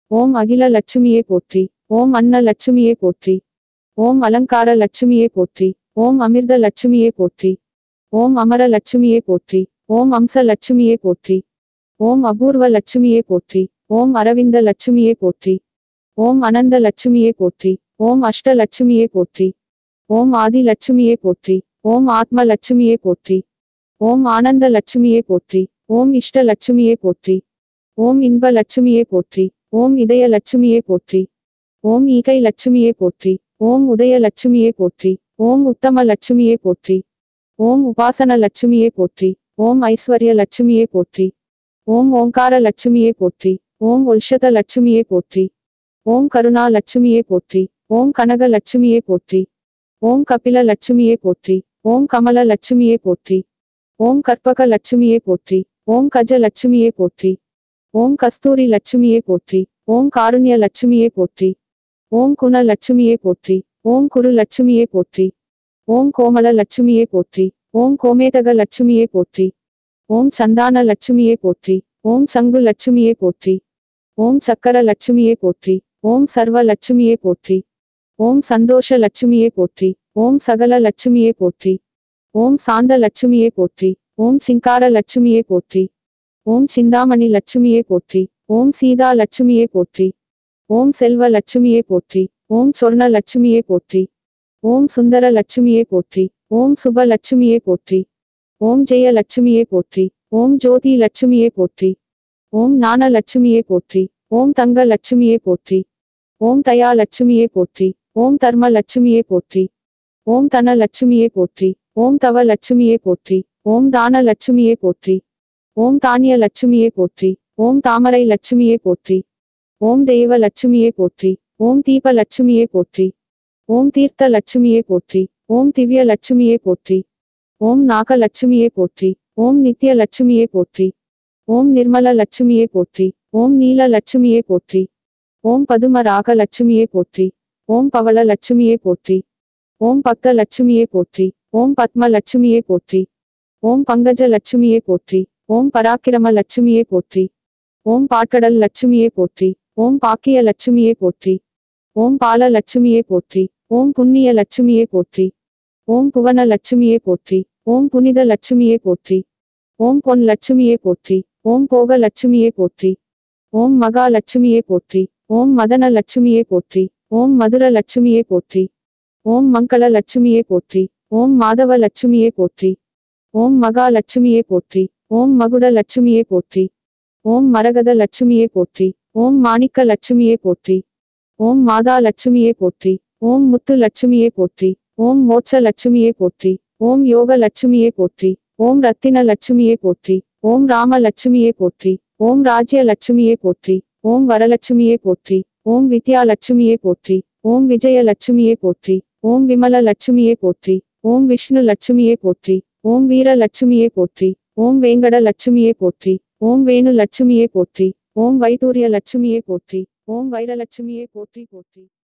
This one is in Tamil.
ஓம் அகில லட்சுமியே போற்றி. ஓம் அன்ன லட்சுமியே போற்றி. ஓம் அலங்கார லட்சுமியே போற்றி. ஓம் அமிர்த லட்சுமியே போற்றி. ஓம் அமர லட்சுமியே போற்றி. ஓம் அம்ச லட்சுமியே போற்றி. ஓம் அபூர்வ லட்சுமியே போற்றி. ஓம் அரவிந்த லட்சுமியே போற்றி. ஓம் அனந்த லட்சுமியே போற்றி. ஓம் அஷ்ட லட்சுமியே போற்றி. ஓம் ஆதி லட்சுமியே போற்றி. ஓம் ஆத்ம லட்சுமியே போற்றி. ஓம் ஆனந்த லட்சுமியே போற்றி. ஓம் இஷ்ட லட்சுமியே போற்றி. ஓம் இன்ப லட்சுமியே போற்றி. ஓம் இதய லட்சுமியே போற்றி. ஓம் ஈகை லட்சுமியே போற்றி. ஓம் உதய லட்சுமியே போற்றி. ஓம் உத்தம லட்சுமியே போற்றி. ஓம் உபாசன லட்சுமியே போற்றி. ஓம் ஐஸ்வர்ய லட்சுமியே போற்றி. ஓம் ஓங்கார லட்சுமியே போற்றி. ஓம் உல்ஷத லட்சுமியே போற்றி. ஓம் கருணா லட்சுமியே போற்றி. ஓம் கனக லட்சுமியே போற்றி. ஓம் கபில லட்சுமியே போற்றி. ஓம் கமல லட்சுமியே போற்றி. ஓம் கற்பக லட்சுமியே போற்றி. ஓம் கஜ லட்சுமியே போற்றி. ஓம் கஸ்தூரி லட்சுமியே போற்றி. ஓம் காருண்ய லட்சுமியே போற்றி. ஓம் குண லட்சுமியே போற்றி. ஓம் குரு லட்சுமியே போற்றி. ஓம் கோமல லட்சுமியே போற்றி. ஓம் கோமேதக லட்சுமியே போற்றி. ஓம் சந்தான லட்சுமியே போற்றி. ஓம் சங்கு லட்சுமியே போற்றி. ஓம் சக்கர லட்சுமியே போற்றி. ஓம் சர்வ லட்சுமியே போற்றி. ஓம் சந்தோஷ லட்சுமியே போற்றி. ஓம் சகல லட்சுமியே போற்றி. ஓம் சாந்த லட்சுமியே போற்றி. ஓம் சிங்கார லட்சுமியே போற்றி. ஓம் சிந்தாமணி லட்சுமியே போற்றி. ஓம் சீதா லட்சுமியே போற்றி. ஓம் செல்வ லட்சுமியே போற்றி. ஓம் சொர்ண லட்சுமியே போற்றி. ஓம் சுந்தர லட்சுமியே போற்றி. ஓம் சுப லட்சுமியே போற்றி. ஓம் ஜெய லட்சுமியே போற்றி. ஓம் ஜோதி லட்சுமியே போற்றி. ஓம் ஞான லட்சுமியே போற்றி. ஓம் தங்க லட்சுமியே போற்றி. ஓம் தயா லட்சுமியே போற்றி. ஓம் தர்ம லட்சுமியே போற்றி. ஓம் தன லட்சுமியே போற்றி. ஓம் தவ லட்சுமியே போற்றி. ஓம் தான லட்சுமியே போற்றி. ஓம் தானிய லட்சுமியே போற்றி. ஓம் தாமரை லட்சுமியே போற்றி. ஓம் தெய்வ லட்சுமியே போற்றி. ஓம் தீப லட்சுமியே போற்றி. ஓம் தீர்த்த லட்சுமியே போற்றி. ஓம் திவ்ய லட்சுமியே போற்றி. ஓம் நாக லட்சுமியே போற்றி. ஓம் நித்ய லட்சுமியே போற்றி. ஓம் நிர்மல லட்சுமியே போற்றி. ஓம் நீல லட்சுமியே போற்றி. ஓம் பதும ராக லட்சுமியே போற்றி. ஓம் பவள லட்சுமியே போற்றி. ஓம் பக்த லட்சுமியே போற்றி. ஓம் பத்ம லட்சுமியே போற்றி. ஓம் பங்கஜ லட்சுமியே போற்றி. ஓம் பராக்கிரம லட்சுமியே போற்றி. ஓம் பாட்கடல் லட்சுமியே போற்றி. ஓம் பாக்கிய லட்சுமியே போற்றி. ஓம் பால லட்சுமியே போற்றி. ஓம் புண்ணிய லட்சுமியே போற்றி. ஓம் புவன லட்சுமியே போற்றி. ஓம் புனித லட்சுமியே போற்றி. ஓம் பொன் லட்சுமியே போற்றி. ஓம் போக லட்சுமியே போற்றி. ஓம் மகா லட்சுமியே போற்றி. ஓம் மதன லட்சுமியே போற்றி. ஓம் மதுர லட்சுமியே போற்றி. ஓம் மங்கள லட்சுமியே போற்றி. ஓம் மாதவ லட்சுமியே போற்றி. ஓம் மகா லட்சுமியே போற்றி. ஓம் மகுட லட்சுமியே போற்றி. ஓம் மரகத லட்சுமியே போற்றி. ஓம் மாணிக்க லட்சுமியே போற்றி. ஓம் மாதா லட்சுமியே போற்றி. ஓம் முத்து லட்சுமியே போற்றி. ஓம் மோட்ச லட்சுமியே போற்றி. ஓம் யோக லட்சுமியே போற்றி. ஓம் ரத்தின லட்சுமியே போற்றி. ஓம் ராம லட்சுமியே போற்றி. ஓம் ராஜ்ய லட்சுமியே போற்றி. ஓம் வரலட்சுமியே போற்றி. ஓம் வித்யா லட்சுமியே போற்றி. ஓம் விஜய லட்சுமியே போற்றி. ஓம் விமல லட்சுமியே போற்றி. ஓம் விஷ்ணு லட்சுமியே போற்றி. ஓம் வீர லட்சுமியே போற்றி. ஓம் வேங்கட லட்சுமியே போற்றி. ஓம் வேணு லட்சுமியே போற்றி. ஓம் வைடூரிய லட்சுமியே போற்றி. ஓம் வைரலட்சுமியே போற்றி போற்றி.